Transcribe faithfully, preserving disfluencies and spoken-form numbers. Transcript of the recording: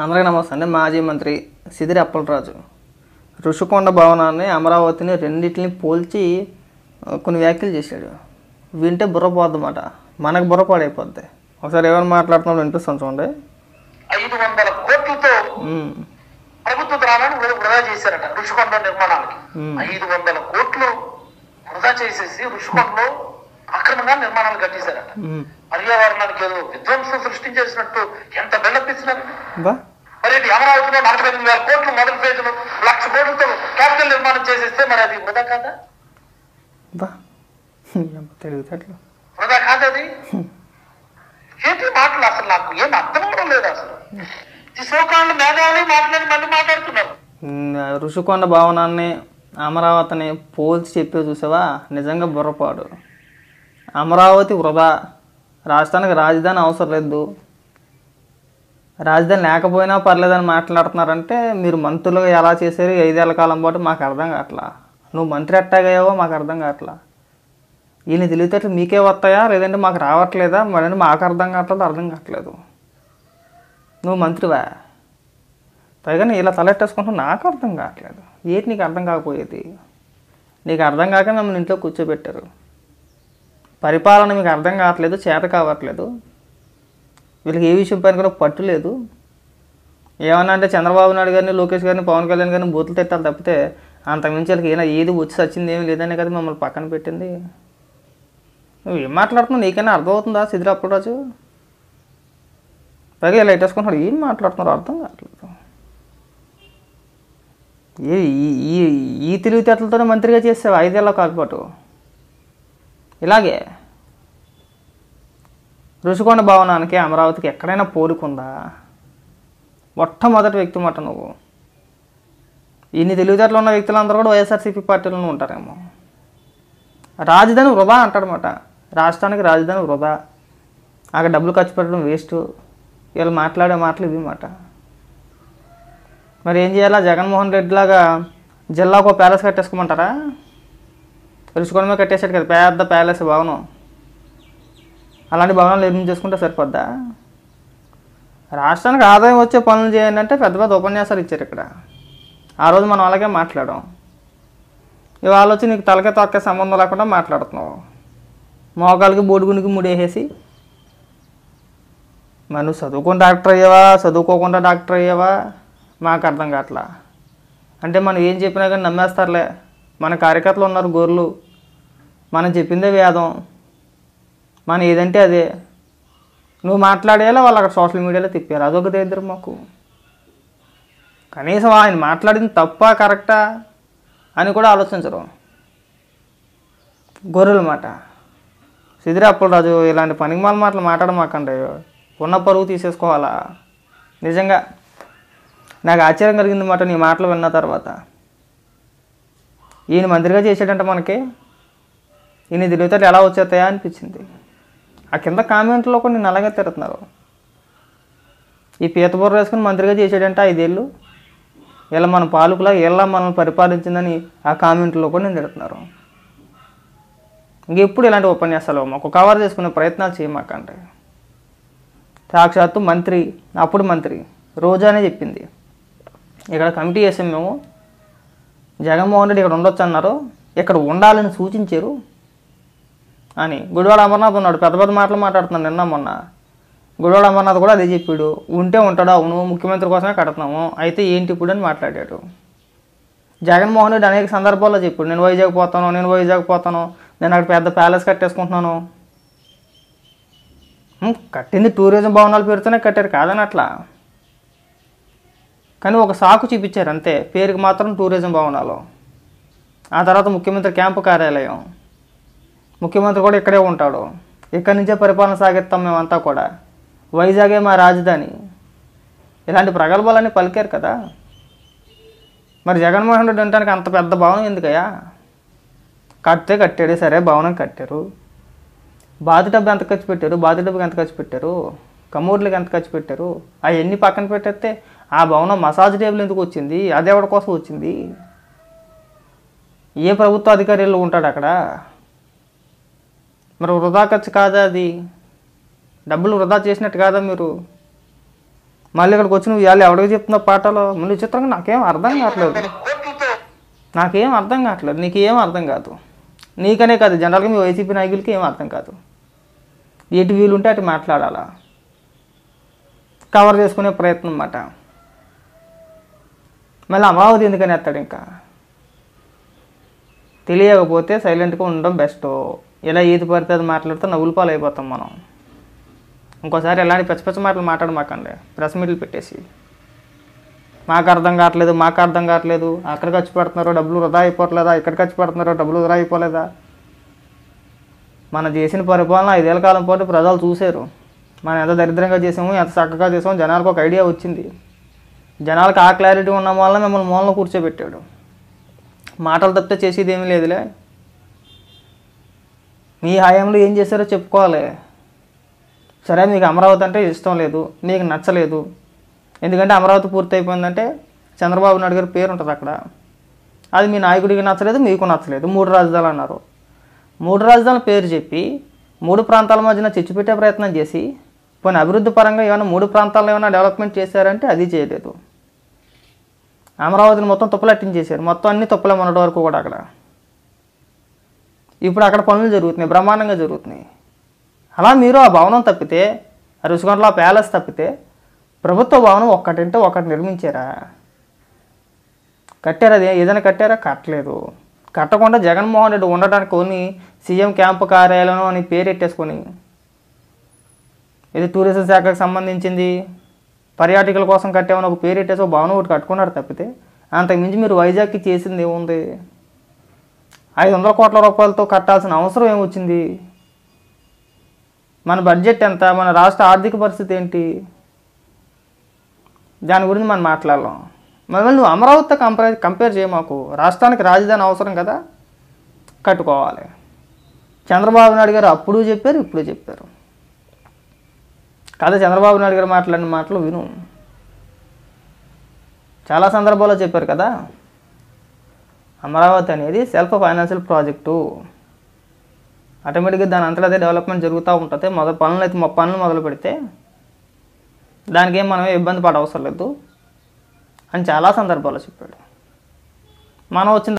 అందరికీ నమస్తే అండి. మాజీ మంత్రి సిదిరి అప్పలరాజు ఋషికొండ భవనాన్ని అమరావతిని రెండింటిని పోల్చి కొన్ని వ్యాఖ్యలు చేశాడు. వింటే బుర్ర పోద్దన్నమాట, మనకు బుర్ర పాడైపోద్ది. ఒకసారి ఎవరు మాట్లాడుతున్నాడు వినిపిస్తాను చూడండి. ఐదు వందల కోట్లతో ప్రభుత్వ ద్రావాన్ని వృధా చేశారట ఋషికొండ నిర్మాణానికి. ఐదు వందల కోట్లు వృధా చేసేసి ఋషికొండలో అక్రమంగా నిర్మాణాలు కట్టేశారట. పర్యావరణానికి ఏదో విధ్వంసం సృష్టించేసినట్టు ఎంత బిల్డప్ ఇచ్చినారండి. మరి అమరావతిలో నలభై ఎనిమిది వేల కోట్లు మొదటి ఫేజ్లో లక్ష కోట్లతో క్యాపిటల్ నిర్మాణం చేసేస్తే మరి అది వృధా కాదా? వృధా కాదు అది. ఏంటి మాటలు అసలు నాకు ఏం అర్థం కూడా లేదు. అసలు ఈ సోకాళ్ళు మేధావులు మాట్లాడి మళ్ళీ మాట్లాడుతున్నారు. ఋషికొండ భవనాన్ని అమరావతిని పోల్చి చెప్పే చూసావా, నిజంగా బుర్రపాడు. అమరావతి వృధా, రాష్ట్రానికి రాజధాని అవసరం లేదు, రాజధాని లేకపోయినా పర్లేదని మాట్లాడుతున్నారంటే మీరు మంత్రులుగా ఎలా చేశారు ఐదేళ్ల కాలం పాటు మాకు అర్థం కావట్లా. నువ్వు మంత్రి ఎట్టాగయ్యావో మాకు అర్థం కావట్లా. ఈయన తెలివితేటలు మీకే వస్తాయా లేదంటే మాకు రావట్లేదా మరి మాకు అర్థం కావట్లేదు అర్థం కావట్లేదు. నువ్వు మంత్రివా, పైగా ఇలా తలెట్టేసుకుంటూ నాకు అర్థం కావట్లేదు. ఏంటి నీకు అర్థం కాకపోయేది? నీకు అర్థం కాక మిమ్మల్ని ఇంట్లో కూర్చోబెట్టారు. పరిపాలన మీకు అర్థం కావట్లేదు, చేత కావట్లేదు. వీళ్ళకి ఏ విషయం పైన కూడా పట్టు లేదు. ఏమన్నా అంటే చంద్రబాబు నాయుడు గారిని, లోకేష్ గారిని, పవన్ కళ్యాణ్ గారిని బూతులు తిట్టాలి తప్పితే అంతకుమించి వాళ్ళకి ఏనా ఏది వచ్చి వచ్చింది ఏమి లేదనే కదా మమ్మల్ని పక్కన పెట్టింది. నువ్వు ఏం మాట్లాడుతున్నావు నీకైనా అర్థమవుతుందా సిదిరి అప్పలరాజు? పైగా ఇలా ఇట్టేసుకుంటున్నాడు, ఏం మాట్లాడుతున్నారు అర్థం కావట్లేదు. ఏ ఈ ఈ తెలివితేటలతోనే మంత్రిగా చేసావు ఐదేళ్ల కాలం పాటు. ఇలాగే ఋషికొండ భవనానికి అమరావతికి ఎక్కడైనా పోలికుందా? మొట్టమొదటి వ్యక్తి మాట నువ్వు. ఇన్ని తెలివితేటలు ఉన్న వ్యక్తులందరూ కూడా వైఎస్ఆర్సీపీ పార్టీలోనే ఉంటారేమో. రాజధాని వృధా అంటాడనమాట. రాష్ట్రానికి రాజధాని వృధా, అక్కడ డబ్బులు ఖర్చు పెట్టడం వేస్ట్. వీళ్ళు మాట్లాడే మాటలు ఇవి మాట. మరి ఏం చేయాలా? జగన్మోహన్ రెడ్డి లాగా జిల్లాకు ఒక ప్యాలెస్ కట్టేసుకోమంటారా? ఋషికొండ మీద కట్టేసాడు కదా పెద్ద ప్యాలెస్ భవనం. అలాంటి భవనాలు నిర్మించేసుకుంటే సరిపోద్దా? రాష్ట్రానికి ఆదాయం వచ్చే పనులు చేయండి అంటే పెద్ద పెద్ద ఉపన్యాసాలు ఇచ్చారు ఇక్కడ. ఆ రోజు మనం అలాగే మాట్లాడాం. ఇవాళ వచ్చి నీకు తలకే తొక్కే సంబంధం లేకుండా మాట్లాడుతున్నావు. మోకాలకి బోడుగునికి ముడేసేసి మరి నువ్వు చదువుకుని డాక్టర్ అయ్యావా చదువుకోకుండా డాక్టర్ అయ్యావా మాకు అర్థం కావట్లా. అంటే మనం ఏం చెప్పినా కానీ నమ్మేస్తారులే. మన కార్యకర్తలు ఉన్నారు గొర్రెలు, మనం చెప్పిందే వేదం, మనం ఏదంటే అదే. నువ్వు మాట్లాడేలా వాళ్ళు అక్కడ సోషల్ మీడియాలో తిప్పారు. అదొక దగ్గర మాకు. కనీసం ఆయన మాట్లాడింది తప్ప కరెక్టా అని కూడా ఆలోచించరు. గొర్రెల మాట. సిదిరి అప్పలరాజు ఇలాంటి పనికిమాల మాటలు మాట్లాడమాకండి. ఉన్న పరువు తీసేసుకోవాలా? నిజంగా నాకు ఆశ్చర్యం కలిగింది మాట నీ మాటలు విన్న తర్వాత. ఈయన మంత్రిగా చేసాడంట మనకి, ఈయన తెలివితేటలు ఎలా వచ్చేస్తాయా అనిపించింది. ఆ కింద కామెంట్లో కూడా నేను అలాగే తిడుతున్నారు. ఈ పీతబుర్ర వేసుకుని మంత్రిగా చేసాడంట ఐదేళ్ళు, ఇలా మన పాలకులా ఇలా మనల్ని పరిపాలించిందని ఆ కామెంట్లో కూడా నేను తిడుతున్నారు. ఇంకెప్పుడు ఇలాంటి ఉపన్యాసాలు మాకు కవర్ చేసుకునే ప్రయత్నాలు చేయమాకండి. సాక్షాత్తు మంత్రి, అప్పుడు మంత్రి రోజానే చెప్పింది, ఇక్కడ కమిటీ చేసాం మేము, జగన్మోహన్ రెడ్డి ఇక్కడ ఉండొచ్చు అన్నారు, ఇక్కడ ఉండాలని సూచించారు అని. గుడివాడ అమర్నాథ్ ఉన్నాడు, పెద్ద పెద్ద మాటలు మాట్లాడుతున్నాడు. నిన్న మొన్న గుడివాడ అమర్నాథ్ కూడా అదే చెప్పాడు. ఉంటే ఉంటాడు, అవును ముఖ్యమంత్రి కోసమే కడుతున్నాము, అయితే ఏంటి ఇప్పుడు అని మాట్లాడాడు. జగన్మోహన్ రెడ్డి అనేక సందర్భాల్లో చెప్పాడు, నేను వైజాగ్ పోతాను, నేను వైజాగ్ పోతాను, నేను అక్కడ పెద్ద ప్యాలెస్ కట్టేసుకుంటున్నాను. కట్టింది టూరిజం భవనాల పేరుతోనే కట్టారు కాదని అట్లా, కానీ ఒక సాకు చూపించారు అంతే. పేరుకి మాత్రం టూరిజం భవనాలు. ఆ తర్వాత ముఖ్యమంత్రి క్యాంపు కార్యాలయం, ముఖ్యమంత్రి కూడా ఇక్కడే ఉంటాడు, ఇక్కడి నుంచే పరిపాలన సాగిస్తాం మేమంతా కూడా, వైజాగే మా రాజధాని. ఇలాంటి ప్రగల్భాలన్నీ పలికారు కదా. మరి జగన్మోహన్ రెడ్డి ఉండటానికి అంత పెద్ద భవనం ఎందుకయ్యా? కడితే కట్టాడు సరే, భవనం కట్టారు, బాతు డబ్బు ఎంత ఖర్చు పెట్టారు, బాతు డబ్బుకి ఎంత ఖర్చు పెట్టారు, కమోడ్లకి ఎంత ఖర్చు పెట్టారు, అవన్నీ పక్కన పెట్టేస్తే ఆ భవనం మసాజ్ టేబుల్ ఎందుకు వచ్చింది, అది ఎవరి కోసం వచ్చింది, ఏ ప్రభుత్వ అధికారులు ఉంటాడు అక్కడ? మరి వృధా ఖర్చు కాదా అది? డబ్బులు వృధా చేసినట్టు కాదా మీరు? మళ్ళీ ఇక్కడికి వచ్చి నువ్వు ఇవాళ ఎవరికి చెప్తున్నావు పాటలు మళ్ళీ చిత్రంగా నాకేం అర్థం కావట్లేదు కోట్లతో నాకేం అర్థం కావట్లేదు నీకేం అర్థం కాదు నీకనే కాదు జనరల్గా మీ వైసీపీ నాయకులకి ఏం అర్థం కాదు ఎటు వీలుంటే అటు మాట్లాడాలా కవర్ చేసుకునే ప్రయత్నం అన్నమాట మళ్ళీ అమరావతి ఎందుకని ఎత్తాడు ఇంకా తెలియకపోతే సైలెంట్గా ఉండడం బెస్ట్ ఇలా ఈత పడితే అది మాట్లాడితే నవ్వుల పాలు అయిపోతాం మనం ఇంకోసారి ఎలాంటి పచ్చి పచ్చి మాటలు మాట్లాడమాకండి ప్రెస్ మీట్లు పెట్టేసి మాకు అర్థం కావట్లేదు మాకు అర్థం కావట్లేదు అక్కడ ఖర్చు పెడుతున్నారో డబ్బులు వృధా అయిపోవట్లేదా ఇక్కడ ఖర్చు పెడుతున్నారో డబ్బులు వృధా అయిపోలేదా మనం చేసిన పరిపాలన ఐదేళ్ల కాలం పాటు ప్రజలు చూశారు మనం ఎంత దరిద్రంగా చేసాము ఎంత చక్కగా చేసాము జనాలకు ఒక ఐడియా వచ్చింది జనాలకు ఆ క్లారిటీ ఉన్న వల్ల మిమ్మల్ని మూలలో కూర్చోబెట్టాడు మాటలు తప్పితే చేసేది ఏమీ లేదులే మీ హయాంలో ఏం చేశారో చెప్పుకోవాలి సరే మీకు అమరావతి అంటే ఇష్టం లేదు మీకు నచ్చలేదు ఎందుకంటే అమరావతి పూర్తి అయిపోయిందంటే చంద్రబాబు నాయుడు గారి పేరు ఉంటుంది అక్కడ అది మీ నాయకుడికి నచ్చలేదు మీకు నచ్చలేదు మూడు రాజధానులు అన్నారు మూడు రాజధానుల పేరు చెప్పి మూడు ప్రాంతాల మధ్యన చిచ్చు పెట్టే ప్రయత్నం చేసి పోనీ అభివృద్ధి పరంగా ఏమైనా మూడు ప్రాంతాల్లో ఏమైనా డెవలప్మెంట్ చేశారంటే అది చేయలేదు అమరావతిని మొత్తం తుప్పలట్టించేశారు మొత్తం అన్ని తుప్పలే మొన్నటి వరకు కూడా అక్కడ ఇప్పుడు అక్కడ పనులు జరుగుతున్నాయి బ్రహ్మాండంగా జరుగుతున్నాయి అలా మీరు ఆ భవనం తప్పితే ఆ రుషికొండలో ప్యాలెస్ తప్పితే ప్రభుత్వ భవనం ఒక్కటింటే ఒకటి నిర్మించారా కట్టారా అది ఏదైనా కట్టారా కట్టలేదు కట్టకుండా జగన్మోహన్ రెడ్డి ఉండడానికి కొన్ని సీఎం క్యాంపు కార్యాలయం అని పేరు పెట్టేసుకొని ఇది టూరిజం శాఖకు సంబంధించింది పర్యాటకుల కోసం కట్టామని ఒక పేరు పెట్టేసి ఒక భవనం ఒకటి కట్టుకున్నారు తప్పితే అంతకుమించి మీరు వైజాగ్కి చేసింది ఏముంది ఐదు వందల కోట్ల రూపాయలతో కట్టాల్సిన అవసరం ఏమొచ్చింది మన బడ్జెట్ ఎంత మన రాష్ట్ర ఆర్థిక పరిస్థితి ఏంటి దాని గురించి మనం మాట్లాడలేం మళ్ళీ నువ్వు అమరావతితో కంపేర్ కంపేర్ చేయ మాకు రాష్ట్రానికి రాజధాని అవసరం కదా కట్టుకోవాలి చంద్రబాబు నాయుడు గారు అప్పుడు చెప్పారు ఇప్పుడు చెప్పారు కాదు చంద్రబాబు నాయుడు గారు మాట్లాడిన మాటలు విను చాలా సందర్భాల్లో చెప్పారు కదా అమరావతి అనేది సెల్ఫ్ ఫైనాన్షియల్ ప్రాజెక్టు ఆటోమేటిక్గా దాని అంతలో అదే డెవలప్మెంట్ జరుగుతూ ఉంటుంది మొదటి పనులు అయితే పనులు మొదలు పెడితే దానికి ఏం మనం ఇబ్బంది పడ అవసరం లేదు అని చాలా సందర్భాల్లో చెప్పాడు మనం వచ్చిన